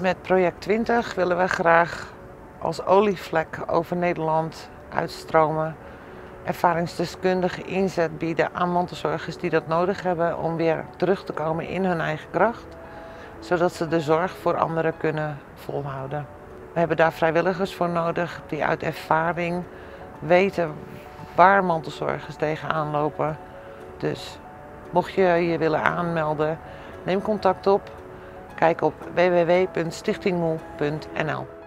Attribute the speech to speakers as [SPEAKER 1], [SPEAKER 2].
[SPEAKER 1] Met project 20 willen we graag als olievlek over Nederland uitstromen. Ervaringsdeskundige inzet bieden aan mantelzorgers die dat nodig hebben om weer terug te komen in hun eigen kracht. Zodat ze de zorg voor anderen kunnen volhouden. We hebben daar vrijwilligers voor nodig die uit ervaring weten waar mantelzorgers tegenaan lopen. Dus mocht je je willen aanmelden, neem contact op. Kijk op www.stichtingmoe.nl.